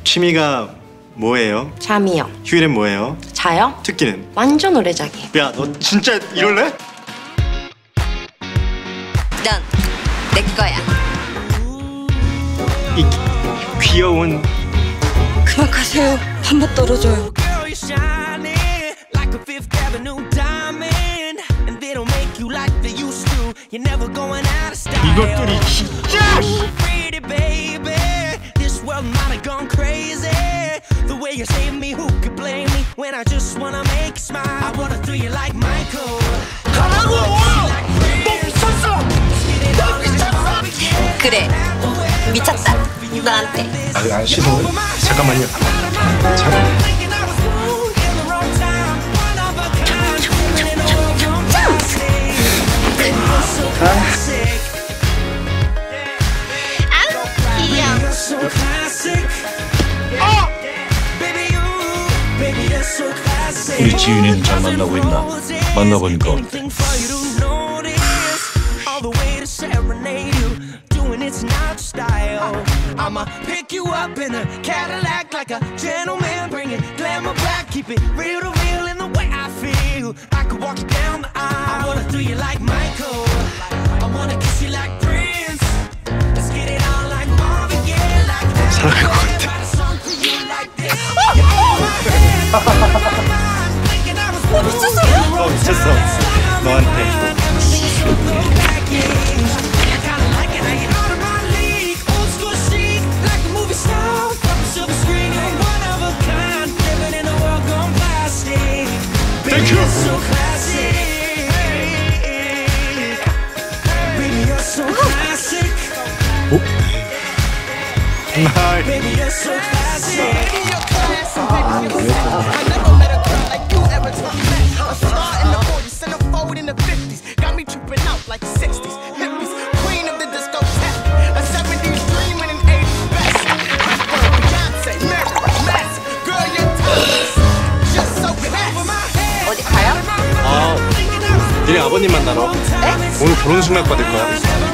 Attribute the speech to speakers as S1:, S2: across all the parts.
S1: 취미가 뭐예요?
S2: 잠이요.
S1: 휴일엔 뭐예요?
S2: 자요?
S1: 특기는?
S2: 완전 오래 자기.
S1: 야, 너 진짜 이럴래?
S3: 넌 내 거야.
S1: 이 귀여운
S3: 그만 가세요. 한번 떨어져요.
S1: 이것들이 진짜! 가라고! 너 미쳤어! 너 미쳤어!
S3: 그래, 미쳤다. 너한테.
S1: 안 씻어? 잠깐만요. 잠깐.
S4: 우리 지윤이는 잘 만나고 있나? 만나보니까 어때?
S5: I'ma pick you up in a Cadillac like a gentleman, bring it glamour back, keep it real to real in the way I feel. I could walk you down the aisle. I wanna do you like Michael, I wanna kiss you like Prince. Let's get it on like Marvin Gaye, like that.
S1: 사랑할 것 같아. 미쳤어. 너한테. Thank you.
S3: 어디 가요?
S1: 니네 아버님 만나러.
S3: 네?
S1: 오늘 결혼식 날 받을 거야.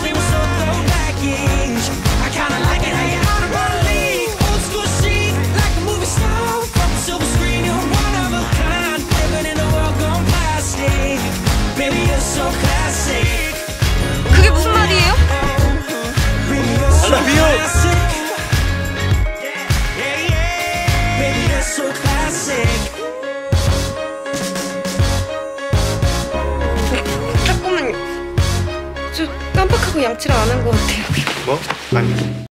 S3: 그게 무슨 말이에요?
S1: I love you.
S2: 잠깐만요. 저 깜빡하고 양치를 안 한 것 같아요.
S1: 뭐? 아니.